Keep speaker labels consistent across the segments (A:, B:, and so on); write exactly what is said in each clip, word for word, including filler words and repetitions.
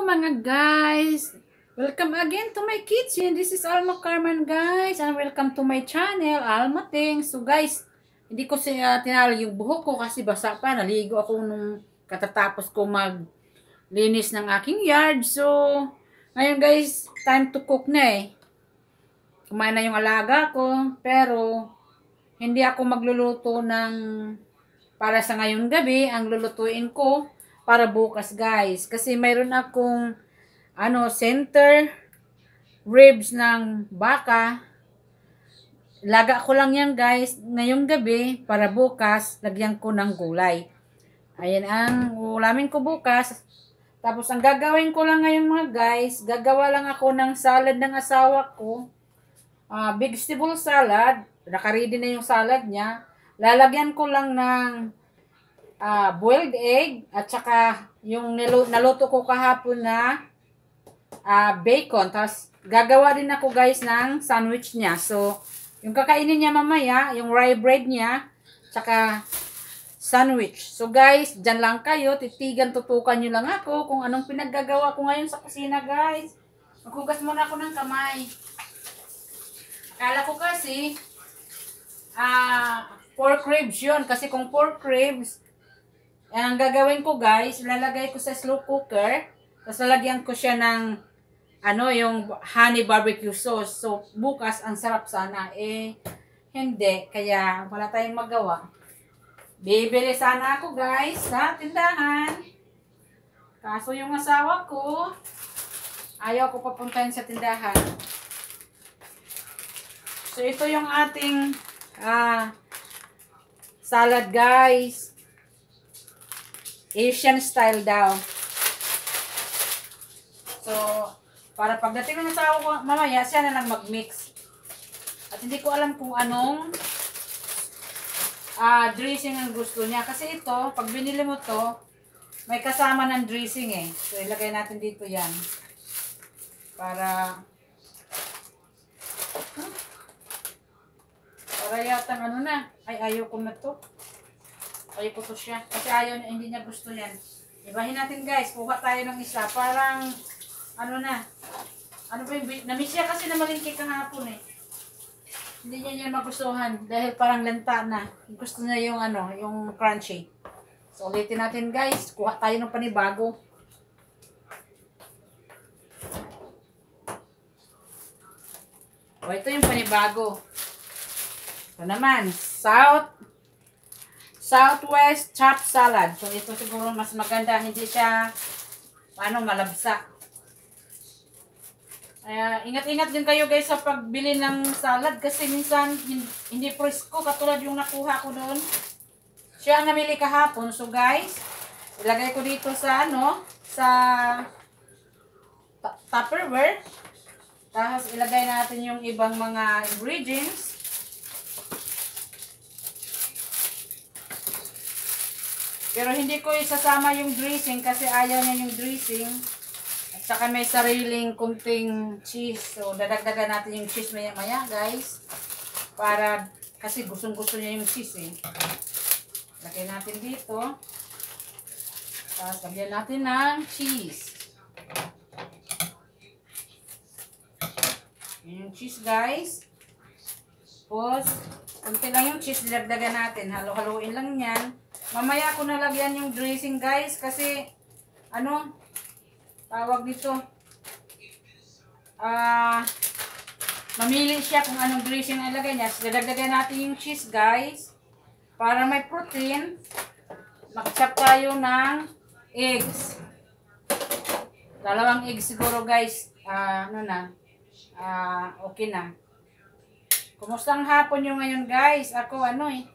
A: mga guys! Welcome again to my kitchen. This is Alma Carmen guys and welcome to my channel, Alma Things. So guys, hindi ko siya tinalo yung buhok ko kasi basa pa. Naligo ako nung katatapos ko maglinis ng aking yard. So, ngayon guys, time to cook na eh. Kumain na yung alaga ko, pero hindi ako magluluto ng para sa ngayong gabi. Ang lulutuin ko para bukas guys, kasi mayroon akong ano center ribs ng baka. Laga ko lang yan guys ngayong gabi para bukas lagyan ko ng gulay. Ayan ang ulamin ko bukas. Tapos ang gagawin ko lang ngayon mga guys, gagawa lang ako ng salad ng asawa ko. Uh, vegetable salad. Naka-ready na yung salad niya. Lalagyan ko lang ng Uh, boiled egg at saka yung naluto ko kahapon na uh, bacon. Tapos gagawa din ako guys ng sandwich niya. So yung kakainin niya mamaya, yung rye bread niya, saka sandwich. So guys, dyan lang kayo, titigan, tutukan nyo lang ako kung anong pinaggagawa ko ngayon sa kusina guys. Maghugas muna ako ng kamay. Akala ko kasi uh, pork ribs yun, kasi kung pork ribs ang gagawin ko guys, lalagay ko sa slow cooker. Tapos lalagyan ko siya ng ano, yung honey barbecue sauce. So bukas ang sarap sana. Eh hindi, kaya wala tayong magawa. Bibili sana ako guys sa tindahan. Kaso yung asawa ko ayaw ko papuntahin sa tindahan. So ito yung ating ah, salad guys. Asian style daw. So, para pagdating ng asawa ko mamaya, siya na lang mag-mix. At hindi ko alam kung anong uh, dressing ang gusto niya. Kasi ito, pag binili mo to, may kasama ng dressing eh. So, ilagay natin dito yan. Para huh? Para yata ano na. Ay, ayaw ko na to. Ayaw ko to siya. Kasi ayaw niya, hindi niya gusto yan. Ibahin natin guys. Kuha tayo ng isa. Parang, ano na. Ano ba yung, namiss siya kasi na malingkik kahapon eh. Hindi niya niya magustuhan. Dahil parang lanta na. Gusto niya yung ano, yung crunchy. So ulitin natin guys. Kuha tayo ng panibago. O ito yung panibago. Ito naman. South Southwest chopped salad. So, ito siguro mas maganda. Hindi siya, ano, malabsa. Kaya, ingat-ingat din kayo guys sa pagbili ng salad. Kasi minsan, hindi presko. Katulad yung nakuha ko doon. Siya ang namili kahapon. So, guys, ilagay ko dito sa, ano, sa Tupperware. Tapos, ilagay natin yung ibang mga ingredients. Pero hindi ko isasama yung dressing kasi ayaw niya yung dressing. At saka may sariling kunting cheese. So, dadagdagan natin yung cheese maya-maya, guys. Para, kasi gustong-gusto niya yung cheese, eh. Lagay natin dito. Tapos, lagyan natin ng cheese. Yung cheese, guys. Tapos, kunti lang yung cheese, didagdagan natin. Halo-haloin lang yan. Mamaya ko nalagyan yung dressing guys kasi ano tawag dito ah uh, mamili siya kung anong dressing ang ilagay niya. So, dadagdagan natin yung cheese guys para may protein. Mag-chop tayo ng eggs. Dalawang eggs siguro guys. Uh, ano na uh, okay na. Kumusta ang hapon nyo ngayon guys? Ako ano eh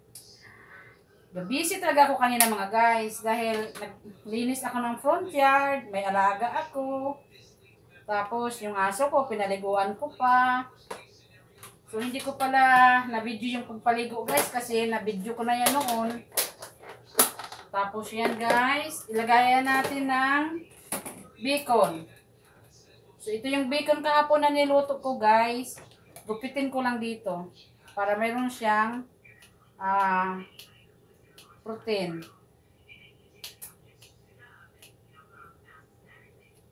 A: busy talaga ako kanina mga guys dahil naglinis ako ng front yard, may alaga ako. Tapos yung aso ko, pinaliguan ko pa. So hindi ko pala na-video yung pagpaligo guys kasi na-video ko na yan noon. Tapos yan guys, ilagayan natin ng bacon. So ito yung bacon kahapon na niluto ko guys. Gupitin ko lang dito para mayroon siyang ah uh, protein.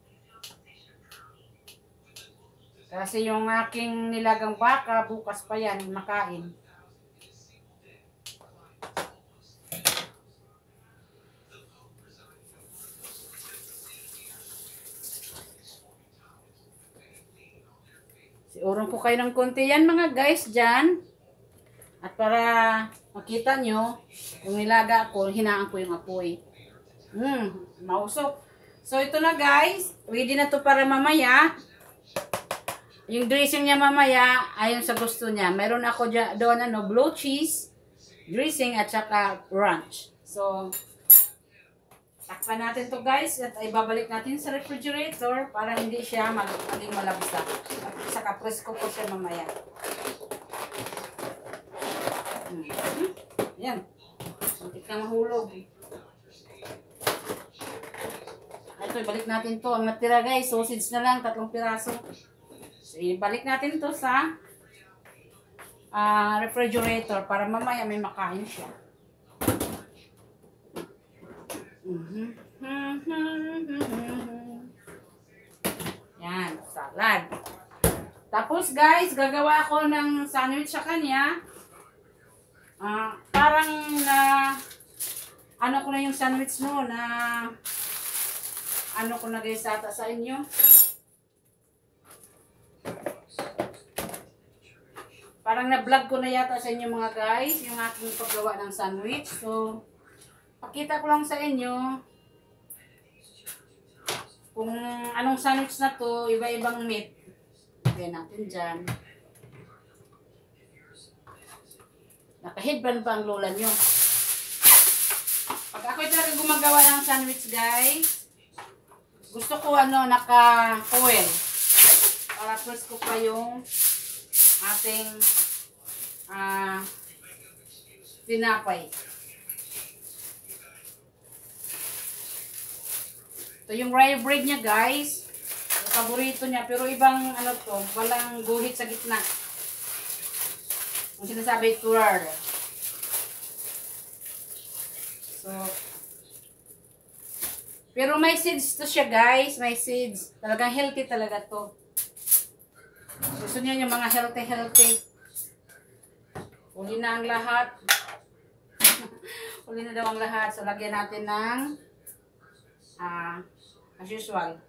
A: Kasi yung aking nilagang baka, bukas pa yan, makain. Siurong ko kayo ng konti yan mga guys dyan. At para makita nyo, yung nilaga ko, hinaan ko yung apoy. Hmm, mausok. So ito na guys, ready na to para mamaya. Yung dressing niya mamaya, ayon sa gusto niya. Meron ako dyan, doon ano, blue cheese, dressing at saka ranch. So, takpan natin to guys at ibabalik natin sa refrigerator para hindi siya mag maging malabsa. At saka presko ko siya mamaya. Hmm. Yan. Muntik na mahulog. Ito, ibalik natin to. Ang natira guys, sausage na lang, tatlong piraso. So, ibalik natin to sa uh, refrigerator para mamaya may makain siya. Mm-hmm. Yan, salad. Tapos guys, gagawa ako ng sandwich sa kanya. Uh, parang na ano ko na yung sandwich no na ano ko na guys ata sa inyo. Parang na-vlog ko na yata sa inyo mga guys yung aking paggawa ng sandwich. So, pakita ko lang sa inyo kung anong sandwich na to, iba-ibang meat. Lagyan natin dyan. Naka-headband pa ang lola nyo. Pag ako talaga gumagawa ng sandwich guys, gusto ko ano, naka-foil. Para plus ko pa yung ating uh, tinapay. Ito yung rye bread niya guys. Yung paborito niya. Pero ibang ano to, walang guhit sa gitna. Yung sinasabi turar. So, pero may seeds to siya guys. May seeds. Talagang healthy talaga to. Gusto niya yung mga healthy healthy. Uli na ang lahat. Uli na daw ang lahat. So, lagyan natin ng ah, uh, as usual.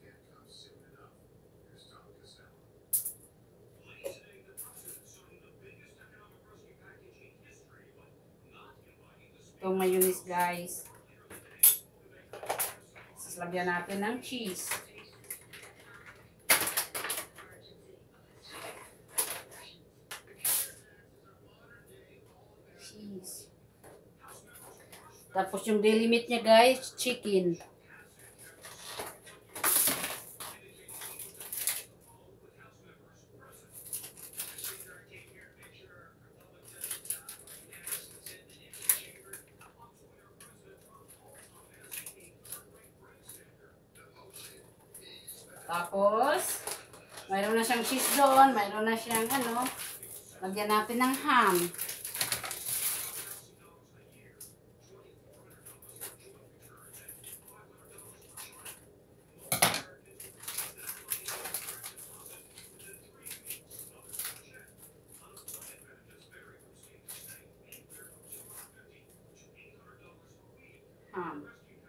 A: Itong mayonnaise guys. Tapos lagyan natin ng cheese. Cheese. Tapos yung daily meat niya guys, chicken. Tapos, mayroon na siyang cheese doon, mayroon na siyang ano, lagyan natin ng ham. Ham.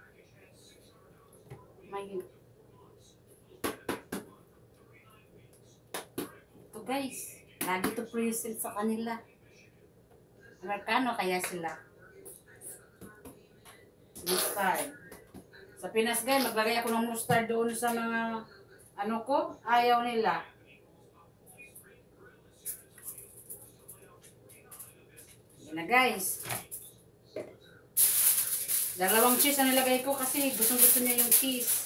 A: May guys, lagi to present sa kanila. Amerikano kaya sila. Mustard. Sa Pinas guys, maglagay ako ng mustard doon sa mga ano ko, ayaw nila. Yan na guys. Dalawang cheese ang nilagay ko kasi gustong gusto niya yung cheese.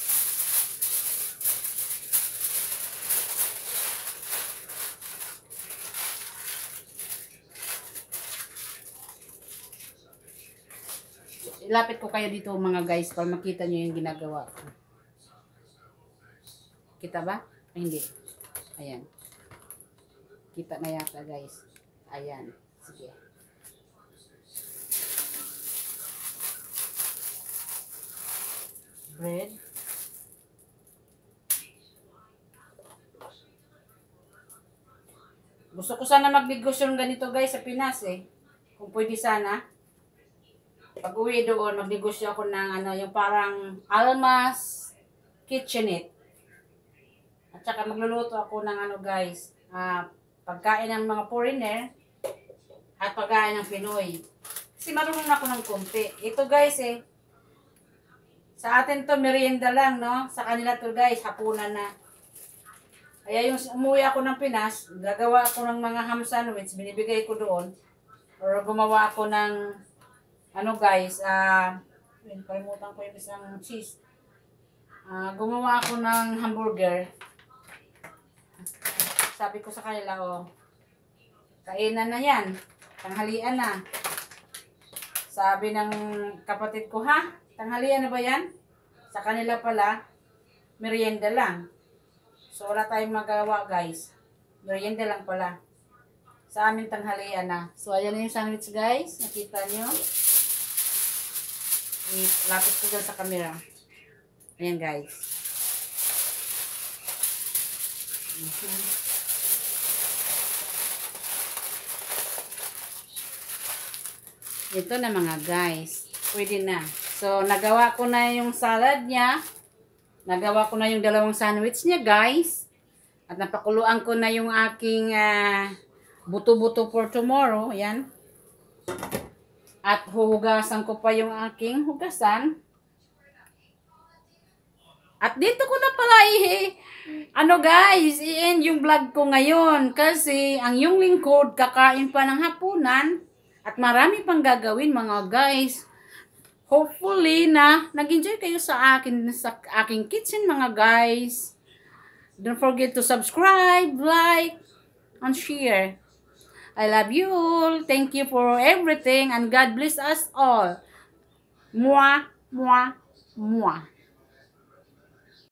A: Ilapit ko kayo dito mga guys para makita nyo yung ginagawa ko. Kita ba? Ay, hindi. Ayan. Kita na yata guys. Ayan. Sige. Bread. Gusto ko sana magnegosyo ng ganito guys sa Pinas eh. Kung pwede sana. Pag uwi doon, magnegosyo ako ng ano, yung parang Almas Kitchenette. At saka magluluto ako ng ano guys, uh, pagkain ng mga foreigner at pagkain ng Pinoy. Kasi marunong ako ng konti. Ito guys eh, sa atin to merienda lang, no? Sa kanila to guys, hapunan na. Kaya yung umuwi ako ng Pinas, gagawa ako ng mga ham sandwich, binibigay ko doon. Or gumawa ako ng, ano guys, ah, uh, kalimutan ko yung isang cheese. Uh, gumawa ako ng hamburger. Sabi ko sa kanila, oh, kainan na yan. Tanghalian na. Sabi ng kapatid ko, ha? Tanghalian na ba yan? Sa kanila pala, merienda lang. So, wala tayong magawa, guys. Merienda lang pala. Sa amin, tanghalian na. So, ayan na yung sandwich, guys. Nakita nyo. Lapit ko dyan sa camera. Ayan, guys. Mm-hmm. Ito na mga guys. Pwede na. So, nagawa ko na yung salad niya. Nagawa ko na yung dalawang sandwich niya, guys. At napakuluan ko na yung aking uh, buto-buto for tomorrow. Ayan. At huhugasan ko pa yung aking hugasan. At dito ko na pala eh, ano guys, i-end yung vlog ko ngayon. Kasi ang yung lingkod, kakain pa ng hapunan. At marami pang gagawin mga guys. Hopefully na nag-enjoy kayo sa akin, sa aking kitchen mga guys. Don't forget to subscribe, like, and share. I love you all. Thank you for everything and God bless us all. Mwah, mwah, mwah.